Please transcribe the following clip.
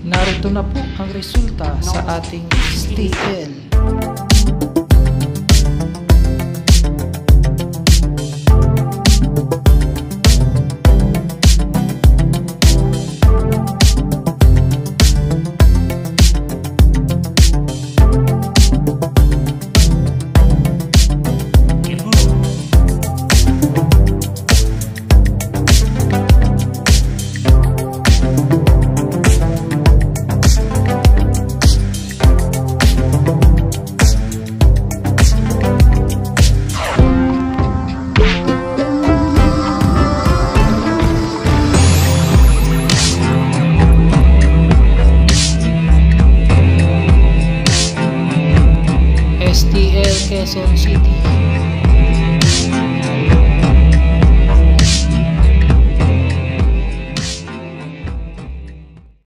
Narito na po ang resulta sa ating STL. STL, Quezon City.